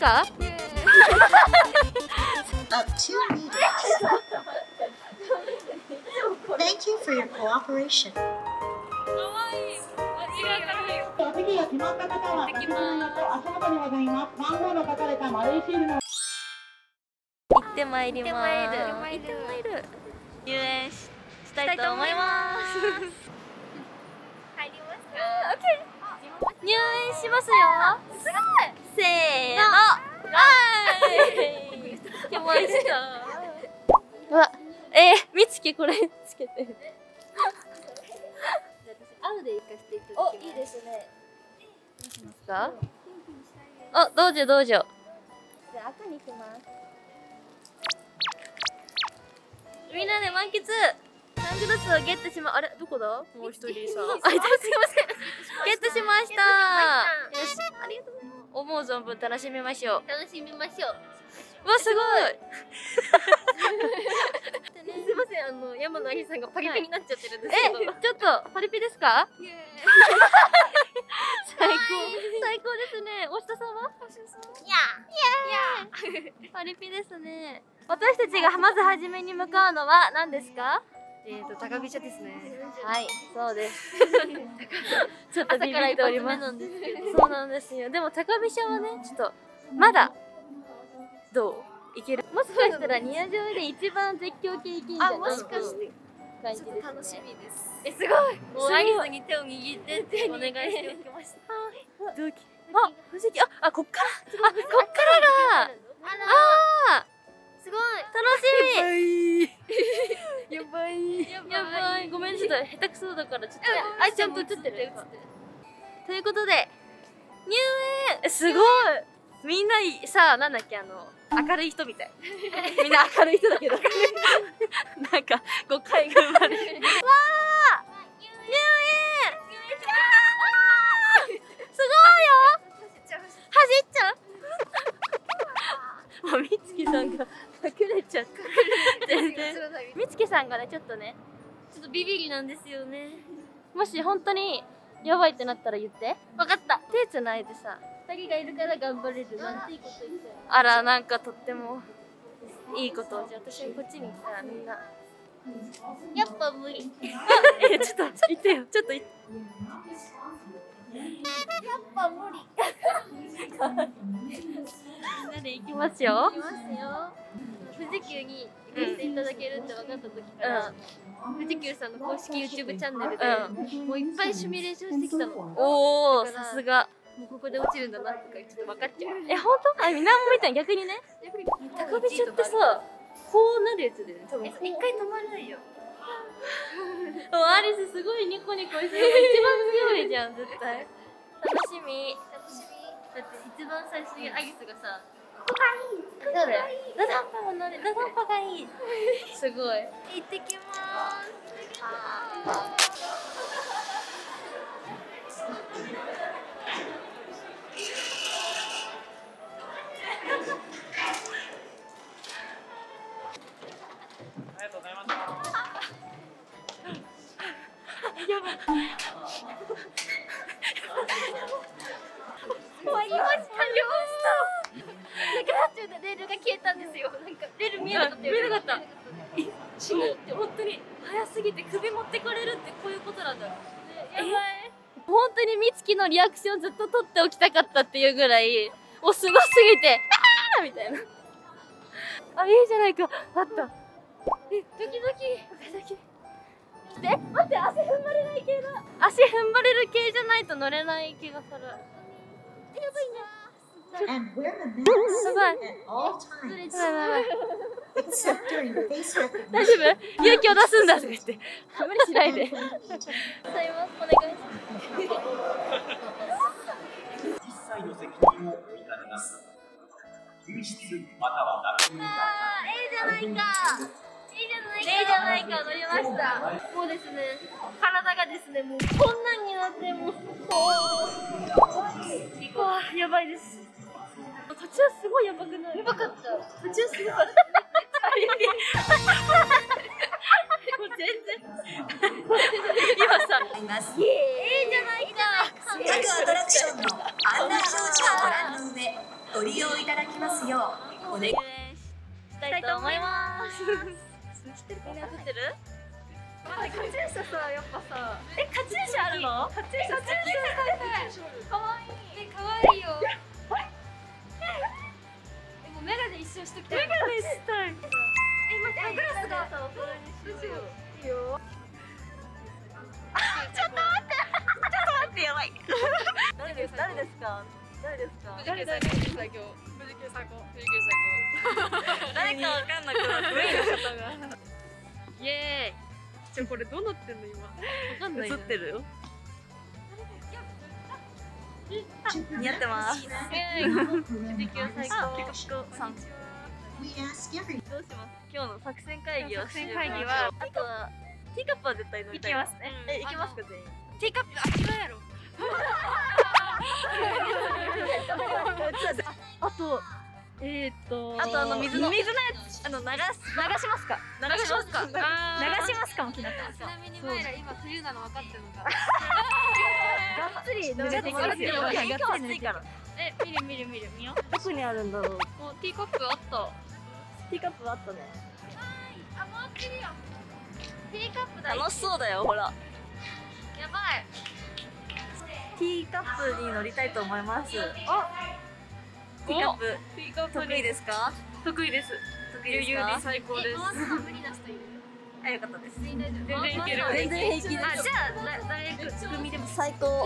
か Up 2 meters. Thank you for your cooperation. お席が決まった方は、席の横足元にございます。番号の書かれた丸いシールの。 行ってまいります。行ってまいる。入園したいと思います。 入りますか？ 入園しますよ。すごい。せーの。はい。来ました。うわ、みつきこれつけてる。青で行かせていただきます。お、いいですね。どうしますか？あ、どうぞどうぞ。じゃあ赤にします。みんなで満喫。サングラスをゲットしま、あれどこだ？もう一人さ。あ、すいません。ゲットしました。よし、ありがとうございます。思う存分楽しみましょう。 楽しみましょう。 わ、すごい。 すいません、山野ありさんがパリピになっちゃってるんですけど。 ちょっとパリピですか？最高ですね。お下さんは？パリピですね。私たちがまず初めに向かうのは何ですか？ 高飛車ですね。 はい、そうです。ちょっとビビっております。そうなんですよ。でも高飛車はね、ちょっとまだどういける？もしかしたらニア上で一番絶叫系いけんじゃない？ もしかして感じですね。 楽しみです。 すごい。 もうアリスに手を握ってってお願いしておきました。 ドキ。あ、藤木、こっから。こっからが。 すごい。 楽しみ。 やばい。 やばい。ごめん、ちょっと下手くそだからちょっと。ちゃんと映ってる。ということで入園。すごい。みんなさ、なんだっけ、明るい人みたい。みんな明るい人だけど。なんか誤解が生まれる。わー。入園。すごいよ。走っちゃう。もうみつきさんが隠れちゃった。全然。みつきさんがね、ちょっとビビりなんですよね。もし本当にやばいってなったら言って。わかった。手つないでさ、2人がいるから頑張れるなんていいこと言って。あら、なんかとってもいいことを。じゃあ私がこっちに来たらみんな。 やっぱ無理。 ちょっと言ってよ。ちょっと言って。 やっぱ無理。 みんなで行きますよ。 いますよ。富士急に行かせていただけるって分かった時から、富士急さんの公式 YouTube チャンネルで、もういっぱいシミュレーションしてきたの。 おお、さすが。 もうここで落ちるんだなとかちょっと分かっちゃう。 本当？みんなも見たの？逆にね。高飛車ってさ、こうなるやつだよね。多分一回止まるんよ。 アリスすごいニコニコしてる。一番強いじゃん、絶対。楽しみ。 だって一番最初にアリスがさ、 ここがいい。そうだよ。ダダンパも乗れ。ダダンパがいい。すごい。 行ってきます。 ありがとうございました。 やばい。 終わりましたよ。なんか途中でレールが消えたんですよ。なんかレール見えなかったよ。 見えなかった。死ぬって本当に早すぎて首持ってかれるってこういうことなんだ。やばい。本当にみつきのリアクションずっと撮っておきたかったっていうぐらい、すごすぎて、みたいな。あ、いいじゃないか。あった。ドキドキ。待って、足踏ん張れない系だ。足踏ん張れる系じゃないと乗れない気がする。やばいね。 And wear the mask やばい。 at all times, やばい。 except during face 大丈 recognition. 夫？勇気を出すんだとか言って。無理しないで。 お願いします。 一切の責任を負いかねます。救出または脱出。 いいじゃないか乗りました。もうですね、体がですね、もうこんなんになってもうやばいです。途中すごいやばくない？ やばかった。 途中すごかった。もう全然。今さ、 います。 いいじゃないか。 各アトラクションの案内表示をご覧の上、ご利用いただますようお願いしたいと思います。みんな撮ってる？待って、カチューシャさ、やっぱさ。カチューシャあるの？カチューシャかわいい。かわいいよ。もうメガネ一生しときたい。メガネしたい。待って、サングラスがさ、お皿にしよう。いいよ。ちょっと待って、やばい。誰ですか？誰最強。富士急最高。誰かわかんなくなってメインの方が。イエーイ。じゃこれどうなってんの今？わかんない。映ってるよ。似合ってます。イエーイ。富士急最高。ピコピコさん。どうします？今日の作戦会議をしようかな。あとはティーカップは絶対乗りたい。行きますね。行きますか全員。ティーカップ違うやろ。あと水のやつ流しますかも気になってます。ちなみにマイラ今冬なの分かってるのか。がっつり濡れてきますよ。がっつり濡れてる。見よ。どこにあるんだろう。ティーカップあった。ティーカップあったね。あ、回ってるよ。ティーカップだ。楽しそうだよほら。やばい。ティーカップに乗りたいと思います。ティーカップ得意ですか？得意です。余裕に最高です。あ、よかったです。全然いける。全然平気です。じゃあ誰組でも最高。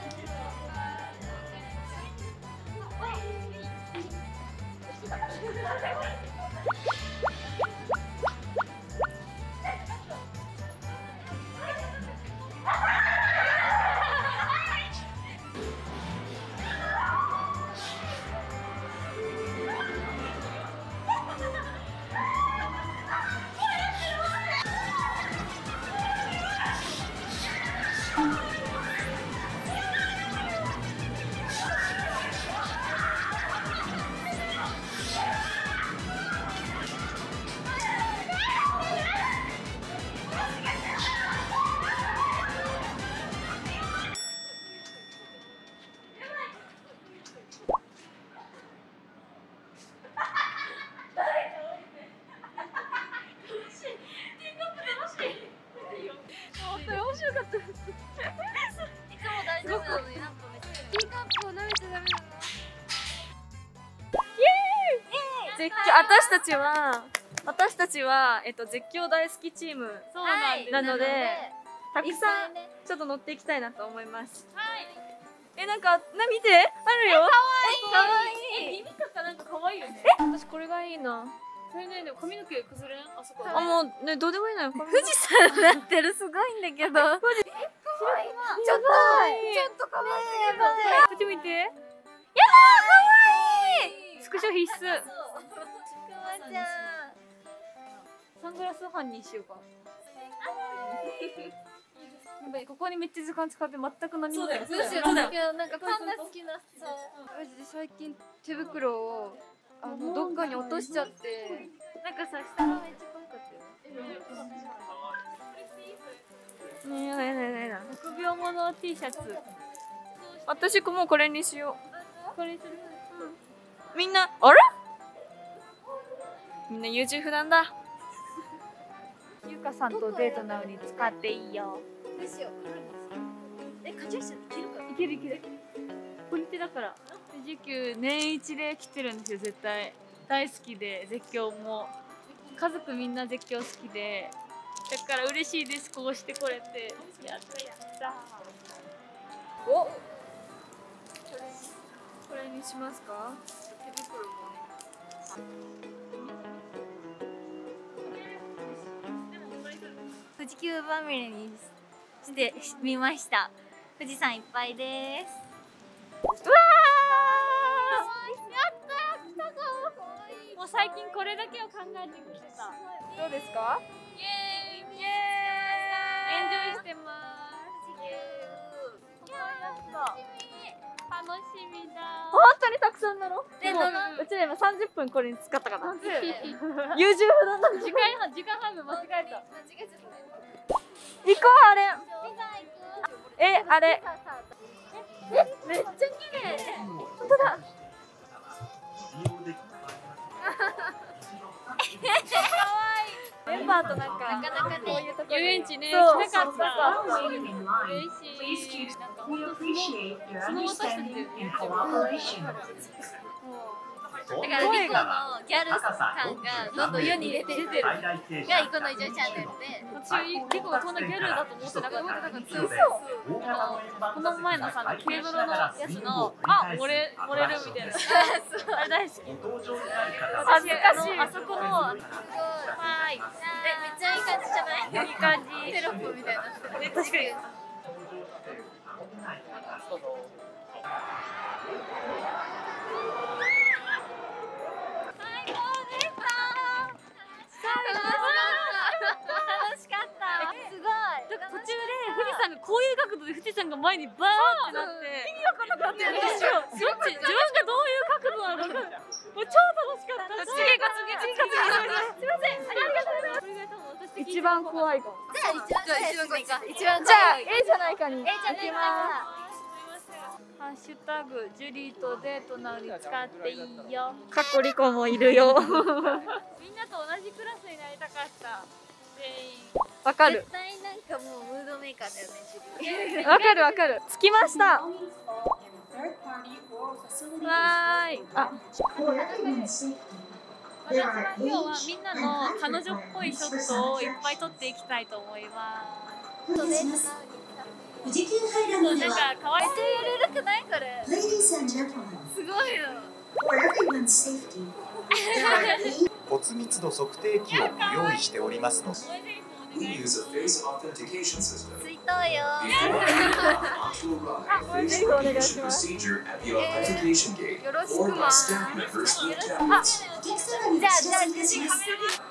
私たちは絶叫大好きチームなので、たくさんちょっと乗っていきたいなと思います。なんか見てあるよ。かわいい。耳とかなんかかわいいよね。私これがいいな。それね、でも髪の毛崩れん？あそこ。あ、もうね、どうでもいいのよ。富士山になってる、すごいんだけど。富士。ちょっとかわいい。こっち見て。やだー、かわいい。スクショ必須。サングラス班にしようか。やっぱりここにめっちゃ時間使って全く何もない。そうだよ。なんかパンダ好きなさ。最近手袋をどっかに落としちゃって、なんかさ下がめっちゃ可愛かったよ。ねえやだ。6秒もの T シャツ。私もうこれにしよう。これにする。みんなあれ？みんな優柔不断だ。ゆうかさんとデートなのに使っていいよ。どうしよう。カチューシャいけるか？いける。ポニテだから。富士急年一で来てるんですよ。絶対大好きで、絶叫も家族みんな絶叫好きで、だから嬉しいです。こうしてこれて。やったお、これにしますか？手袋も富士急まみれにしてみました。富士山いっぱいです。 うわー、やったー、来たぞ。もう最近これだけを考えてきてた。どうですか？イエーイエンジョイしてます。楽しみだ。本当にたくさんなの？でもうちら今30分これに使ったかな。優柔不断な時間半分間違えた。行こうあれ。あれ。めっちゃ綺麗。本当だ。 メンバーとなんかなかなかね遊園地ねそう行きたかった。 Waiting in line. 嬉 Please しい。 choose. なんか We 本当 appreciate your その私たち understanding and cooperation. だからリコのギャル感がどんどん世に入れてるがイコの異常チャンネルで私結構そんなギャルだと思ってなかった。なんかそうこの前のさ軽泥のやつの漏れるみたいなあれ大好き。恥ずかしい。あそこのはいめっちゃいい感じじゃない？ いい感じ。 テロップみたいになってる。 確かに。 楽しかった。すごい。 途中で富士山がこういう角度で富士山が前にバーってなって意味わかんなかったよね。自分がどういう角度なのかもう超楽しかった。すいません。ありがとうございます。これが多分私一番怖いかも。 じゃあ一番こいか。一番じゃあ A じゃないかに。 じゃないか。 ハッシュタグジュリーとデートなのに使っていいよ。かっこリコもいるよ。みんなと同じクラスになりたかった。全員。わかる。 絶対なんかもうムードメーカーだよね、ジュリー。 わかるわかる。着きました。わーい。あ、 For everyone's safety, 私 there は are 今日は age みんな and の height 彼女っぽいショットをいっぱい撮っていきたいと思います。 お願いします。富士急ハイランドでなんかは、 可愛い。 やれるくないこれ。 Ladies and gentlemen, すごいよ。 for everyone's safety, there are age 骨密度測定器を用意しておりますので We use a face authentication system. ついとうよ。 Before onto arrive, face recognition procedure at the authentication gate or by staff members with tablets. お客様にお知らせいたします。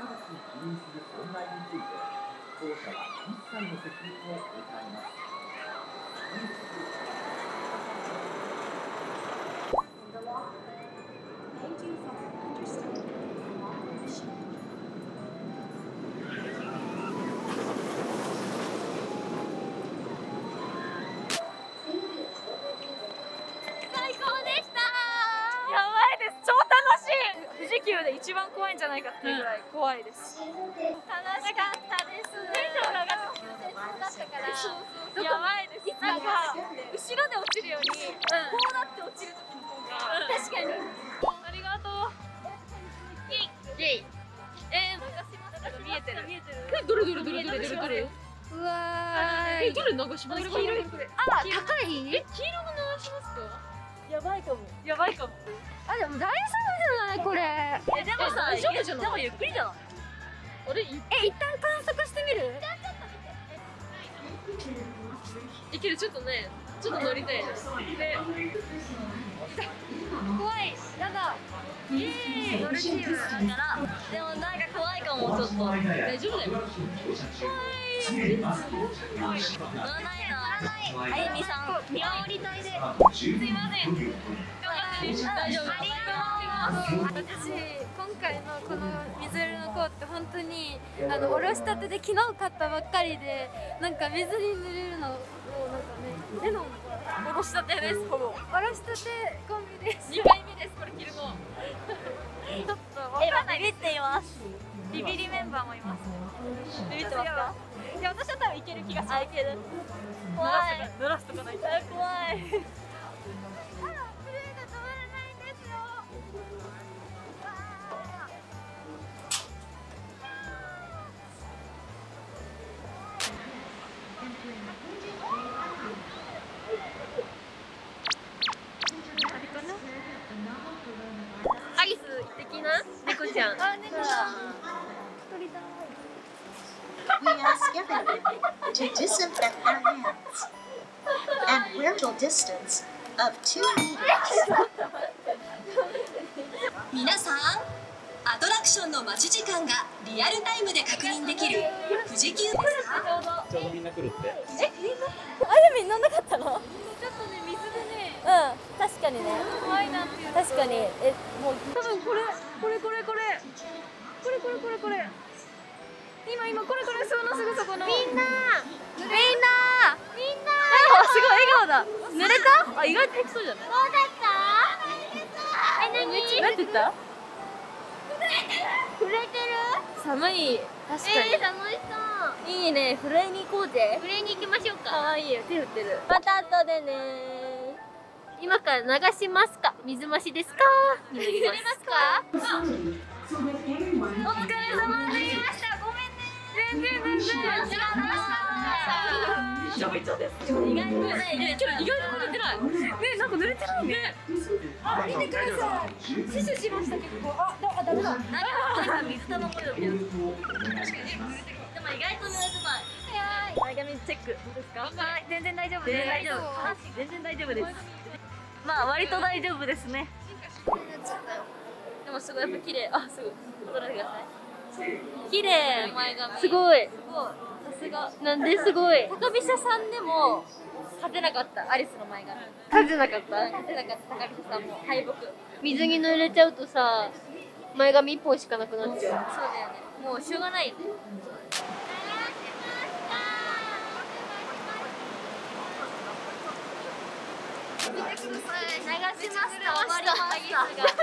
最高でしたやばいです。超楽しい。富士急で一番怖いんじゃないかっていうぐらい怖いです。 楽しかったです。テンションが上がってきてだったからやばいです。なんか後ろで落ちるより、こうなって落ちる時の方が確かに。 ありがとう。 イェイ。 見えてる。どれうわーい。 どれ長島ですか？黄色い。 あ、高い？ 黄色の長島ですか？やばいかも。 あ、でも大丈夫じゃないこれ。 でもさ、大丈夫じゃない？でもゆっくりじゃない？あれ？ 一旦観測してみる？ いける。ちょっとね、ちょっと乗りたいです。で、 怖い。やだ。乗るチームだから。でもなんか怖いかもちょっと。 大丈夫だよ。 乗らないの。あゆみさん、見守り隊で。 すいません。大丈夫。 私、今回のこの水色のコート本当におろしたてで昨日買ったばっかりで、なんか水に濡れるのをなんかね、レノンおろしたてです。ほぼ。 おろしたてコンビです。 2回目です。これ着るの。 ちょっとわかんない。ビビっています。ビビリメンバーもいます。 ビビってますか？いや、私は多分いける気がする。 いける。怖い。 濡らすとかないと。 怖い。震えが止まらないんですよ。 アリス的な猫ちゃん。 あ、猫だ。一人だ。 We ask everyone to disinfect their hands and wear social distance of 2 meters. 皆さん、アトラクションの待ち時間がリアルタイムで確認できる富士急ですか？ ちょうどみんな来るって。 あれみんななかったの？ ちょっとね、水でね、 確かにね。 怖いなっていう。 確かに。もう多分これ。今これそのすぐそこの。みんな。 すごい笑顔だ。 濡れた？あ、意外とできそうじゃない？ どうだった？ なんて言った？ 震えてる。 寒い。確かに。 楽しそう。 いいね。フライに行こうぜ。 震えに行きましょうか。 可愛いよ。手振ってる。また後でね。今から流しますか？水増しですか？になります。 か？ お疲れ様でした。ごめんね。全然。意外とね、意外と濡れてない。ね、なんか濡れてないね。あ、見てください。死守しました結構。あ、ダメだ。なんか水玉模様みたいな。確かにね、濡れてる。でも意外と濡れてない。前髪チェック。どうですか？はい、全然大丈夫です。全然大丈夫です。まあ割と大丈夫ですね。でもすごいやっぱ綺麗。あ、すごい。撮らせてください。綺麗前髪。すごい。さすが。なんですごい。高飛車さんでも勝てなかった。アリスの前髪。勝てなかった。高飛車さんも敗北。水に濡れちゃうとさ、前髪一本しかなくなっちゃう。そうだよね。もうしょうがないよね。見てください。流しました。終わりました。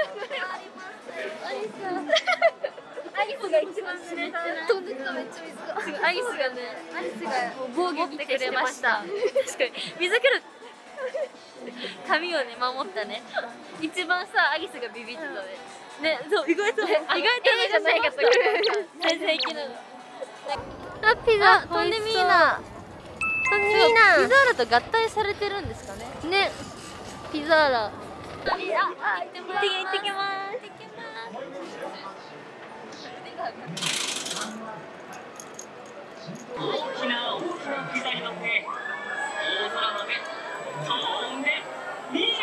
アリスが一番濡れてない。飛んでためっちゃ水が。アリスがもう防御してくれました。確かに水来る。髪をね守ったね。一番さアリスがビビってたね。ね、そう意外とじゃないかった。全然いけない。あ、ピザ飛んでみーな。ピザーラと合体されてるんですかね。ね、ピザーラ。行ってきます。 大きなピザに乗って大空まで飛んでみーな。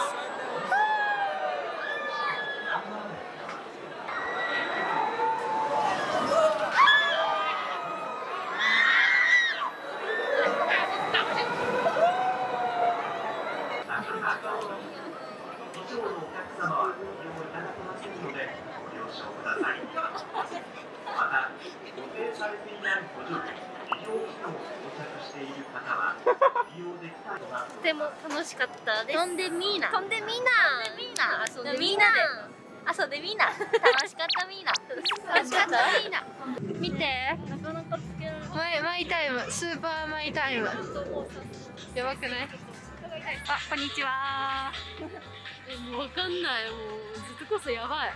とても楽しかったです。飛んでみーな。遊んでみーな。楽しかったみーな。見て。なかなかつけられない。 マイタイム、スーパーマイタイム。やばくない？あ、こんにちは。 もうわかんない。もうずっとこそやばい。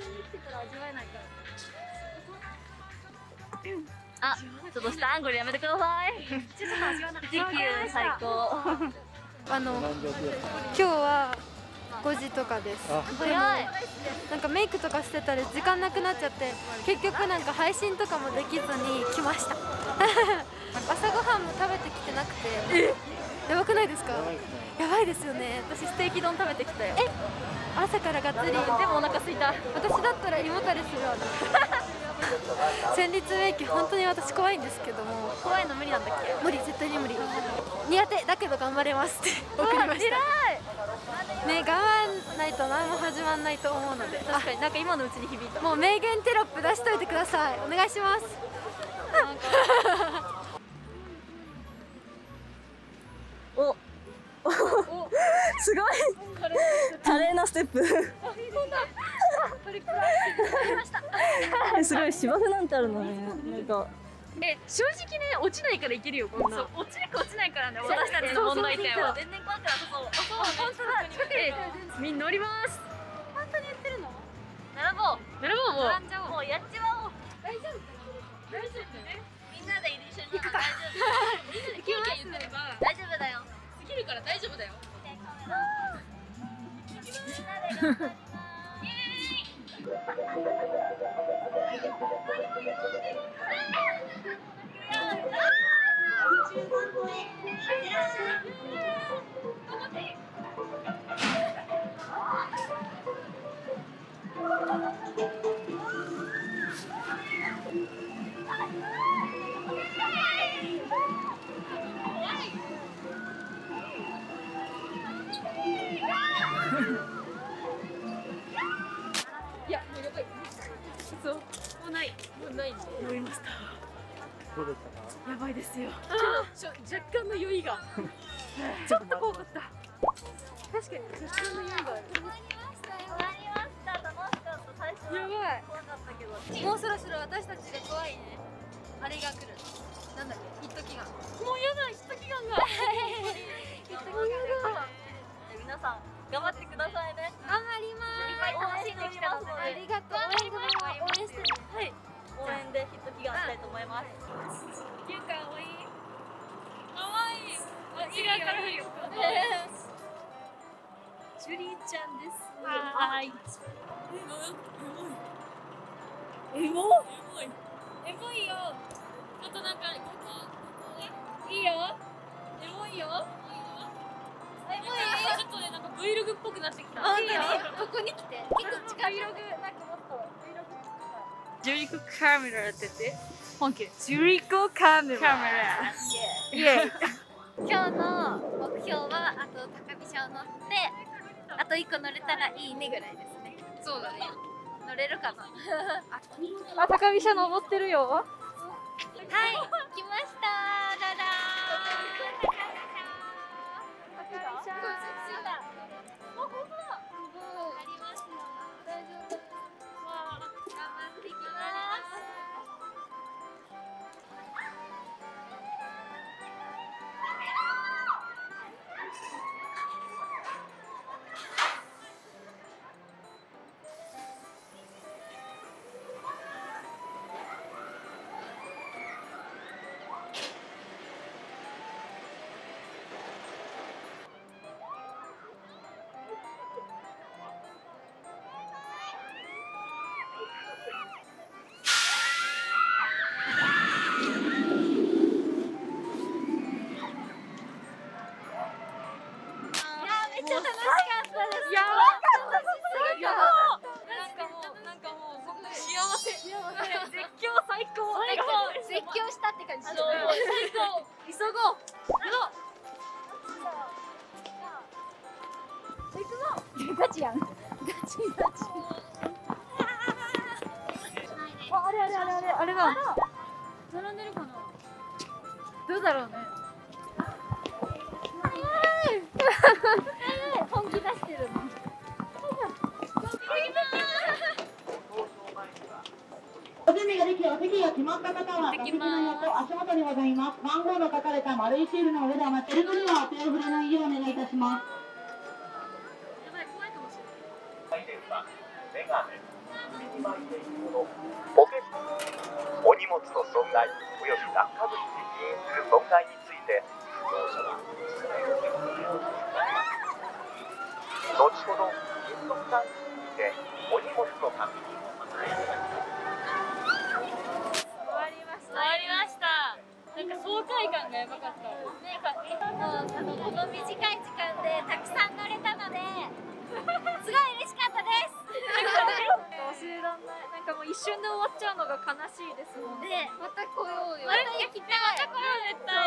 あ、ちょっとしたアングルやめてください。時給最高。 今日は5時とかです。 早い。 なんかメイクとかしてたら時間なくなっちゃって、結局なんか配信とかもできずに来ました。朝ごはんも食べてきてなくて。やばくないですか？やばいですよね。 私ステーキ丼食べてきたよ。 朝からがっつり。でもお腹すいた。 私だったら胃もたれするわ。戦慄迷宮本当に私怖いんですけども。 怖いの無理なんだっけ？ 無理、絶対に無理。苦手だけど頑張れますって送りました。ね、頑張らないと何も始まんないと思うので。 確かになんか今のうちに響いた。 もう名言テロップ出しといてください。お願いします。 おすごい華麗なステップ。すごい芝生なんてあるのね。なんか正直ね落ちないからいけるよ。こんな落ちるか落ちないからね。私たちの問題点は全然怖くなさそう。本当だ。近くでみんな乗ります。 本当に言ってるの？ 並ぼうもう。 並んじゃおう。 もうやっちまおう。 大丈夫？大丈夫ね。 みんなで一緒に行くか。大丈夫。みんなでキャーキャー言ってれば大丈夫だよ。 できるから大丈夫だよ。 みんなで頑張ります。 いや、もうやばい。そう、もうないんで乗りました。 どうでしたか？ やばいですよ。若干の酔いが。ちょっと怖かった。確かに若干の酔いがある。 終わりました。 もうそろそろ私たちが怖いね。あれが来る。なんだっけ、ヒット祈願。 もうやだ、ヒット祈願が。 ヒット祈願が。 皆さん頑張ってくださいね。 頑張ります。 いっぱい楽しんできたので、 ありがとう。応援してね。 はい、応援でヒット祈願したいと思います。ゆうかわいい。かわいい。違うからいいよ。ジュリーちゃんです。はい。エモいよ。あとなんかここいいよ。エモいよ。エモい。ちょっとねなんか Vlog っぽくなってきた。いいよ。ここに来て。結構近い。Vlog なんかもっと Vlog ジュリコカメラって言って。本家。ジュリコカメラ。イエーイ。今日の目標はあと高飛車を乗ってあと1個乗れたらいいねぐらいですね。そうだね。乗れるかな。 あ、高飛車登ってるよ。 はい、来ました。ダダー。高飛車。あ、本当だ。ありますよ。大丈夫。わあ、頑張ってきます。めっちゃ楽しかったです。やばかった。なんかもう幸せ。絶叫最高。絶叫したって感じ。最高。急ごう。ガチやん。ガチ。あれだ。並んでるかな。どうだろうね。本気出してるの。 お準備ができてお席が決まった方は座席の横足元にございます。番号の書かれた丸いシールの上でお待ち。ベルトには手を触れないようお願いいたします。 ポケット、お荷物の損害および落下物に起因する損害について不動者は後ほど金属探知機にてお荷物の確認を行います。 終わりました。なんか爽快感がやばかった。この短い時間でたくさん乗れたので、すごい嬉しかったです。 忘れらんない。なんかもう一瞬で終わっちゃうのが悲しいですもん。 で、また来ようよ。 また来よう絶対。